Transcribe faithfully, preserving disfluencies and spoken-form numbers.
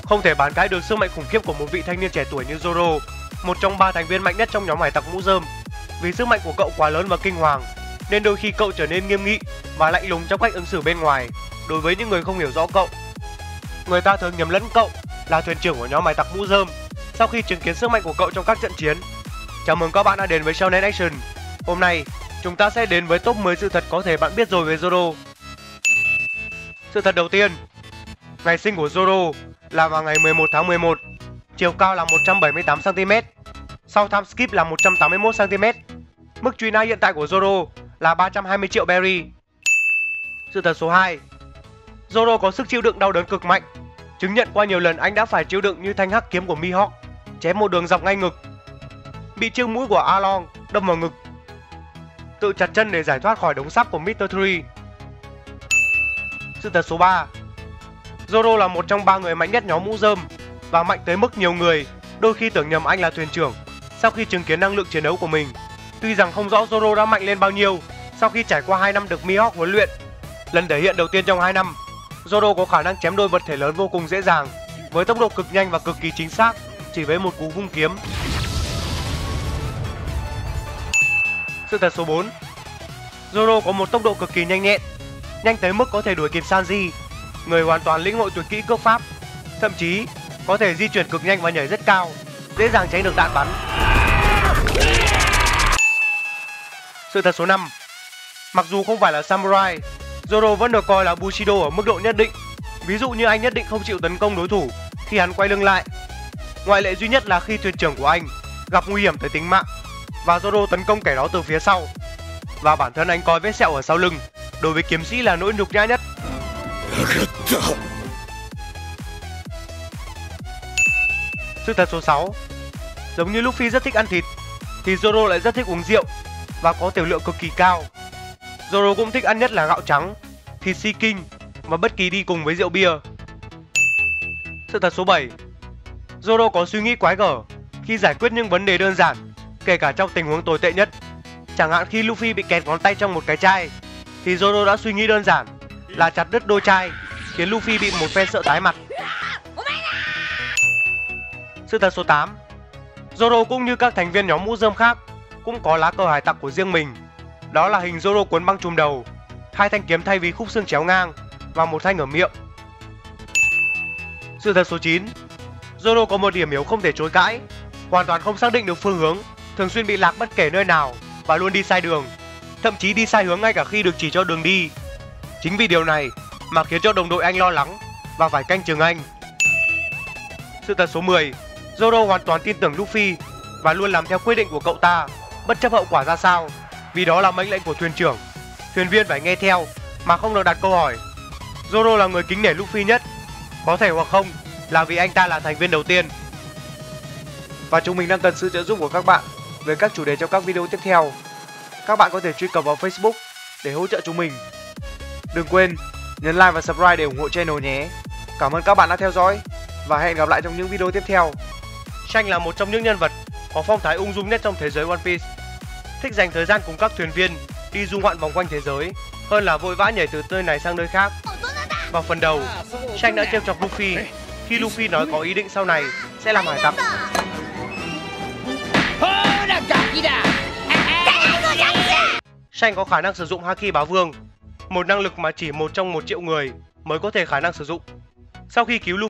Không thể bàn cãi được sức mạnh khủng khiếp của một vị thanh niên trẻ tuổi như Zoro, một trong ba thành viên mạnh nhất trong nhóm hải tặc mũ rơm. Vì sức mạnh của cậu quá lớn và kinh hoàng, nên đôi khi cậu trở nên nghiêm nghị và lạnh lùng trong cách ứng xử bên ngoài đối với những người không hiểu rõ cậu. Người ta thường nhầm lẫn cậu là thuyền trưởng của nhóm hải tặc mũ rơm sau khi chứng kiến sức mạnh của cậu trong các trận chiến. Chào mừng các bạn đã đến với Shonen Action. Hôm nay, chúng ta sẽ đến với top mười sự thật có thể bạn biết rồi về Zoro. Sự thật đầu tiên, ngày sinh của Zoro là vào ngày mười một tháng mười một, chiều cao là một trăm bảy mươi tám xăng ti mét, sau time skip là một trăm tám mươi mốt xăng ti mét. Mức truy nã hiện tại của Zoro là ba trăm hai mươi triệu berry. Sự thật số hai, Zoro có sức chịu đựng đau đớn cực mạnh, chứng nhận qua nhiều lần anh đã phải chịu đựng như thanh hắc kiếm của Mihawk chém một đường dọc ngay ngực, bị chiếc mũi của Arlong đâm vào ngực, tự chặt chân để giải thoát khỏi đống sắt của mít tơ Three. Sự thật số ba, Zoro là một trong ba người mạnh nhất nhóm mũ rơm và mạnh tới mức nhiều người đôi khi tưởng nhầm anh là thuyền trưởng sau khi chứng kiến năng lượng chiến đấu của mình. Tuy rằng không rõ Zoro đã mạnh lên bao nhiêu sau khi trải qua hai năm được Mihawk huấn luyện. Lần thể hiện đầu tiên trong hai năm, Zoro có khả năng chém đôi vật thể lớn vô cùng dễ dàng với tốc độ cực nhanh và cực kỳ chính xác chỉ với một cú vung kiếm. Sự thật số bốn, Zoro có một tốc độ cực kỳ nhanh nhẹn, nhanh tới mức có thể đuổi kịp Sanji, người hoàn toàn lĩnh hội tuyệt kỹ cước pháp, thậm chí có thể di chuyển cực nhanh và nhảy rất cao, dễ dàng tránh được đạn bắn. Sự thật số năm, mặc dù không phải là samurai, Zoro vẫn được coi là Bushido ở mức độ nhất định. Ví dụ như anh nhất định không chịu tấn công đối thủ khi hắn quay lưng lại. Ngoại lệ duy nhất là khi thuyền trưởng của anh gặp nguy hiểm tới tính mạng và Zoro tấn công kẻ đó từ phía sau. Và bản thân anh coi vết sẹo ở sau lưng đối với kiếm sĩ là nỗi nhục nhã nhất. Sự thật số sáu, giống như Luffy rất thích ăn thịt thì Zoro lại rất thích uống rượu và có tiểu lượng cực kỳ cao. Zoro cũng thích ăn nhất là gạo trắng, thịt si kinh và bất kỳ đi cùng với rượu bia. Sự thật số bảy, Zoro có suy nghĩ quái gở khi giải quyết những vấn đề đơn giản, kể cả trong tình huống tồi tệ nhất. Chẳng hạn khi Luffy bị kẹt ngón tay trong một cái chai thì Zoro đã suy nghĩ đơn giản là chặt đứt đôi chai, khiến Luffy bị một phen sợ tái mặt. Sự thật số tám, Zoro cũng như các thành viên nhóm mũ rơm khác cũng có lá cờ hải tặc của riêng mình. Đó là hình Zoro cuốn băng trùm đầu, hai thanh kiếm thay vì khúc xương chéo ngang và một thanh ở miệng. Sự thật số chín, Zoro có một điểm yếu không thể chối cãi, hoàn toàn không xác định được phương hướng, thường xuyên bị lạc bất kể nơi nào và luôn đi sai đường, thậm chí đi sai hướng ngay cả khi được chỉ cho đường đi. Chính vì điều này mà khiến cho đồng đội anh lo lắng và phải canh chừng anh. Sự thật số mười, Zoro hoàn toàn tin tưởng Luffy và luôn làm theo quyết định của cậu ta, bất chấp hậu quả ra sao, vì đó là mệnh lệnh của thuyền trưởng. Thuyền viên phải nghe theo mà không được đặt câu hỏi. Zoro là người kính nể Luffy nhất, có thể hoặc không là vì anh ta là thành viên đầu tiên. Và chúng mình đang cần sự trợ giúp của các bạn về các chủ đề trong các video tiếp theo. Các bạn có thể truy cập vào Facebook để hỗ trợ chúng mình. Đừng quên nhấn like và subscribe để ủng hộ channel nhé. Cảm ơn các bạn đã theo dõi và hẹn gặp lại trong những video tiếp theo. Shang là một trong những nhân vật có phong thái ung dung nhất trong thế giới One Piece, thích dành thời gian cùng các thuyền viên đi du ngoạn vòng quanh thế giới hơn là vội vã nhảy từ nơi này sang nơi khác. Vào phần đầu, Shang đã trêu chọc Luffy khi Luffy nói có ý định sau này sẽ làm hải tặc. Shang có khả năng sử dụng Haki Bá Vương, một năng lực mà chỉ một trong một triệu người mới có thể khả năng sử dụng. Sau khi cứu Luffy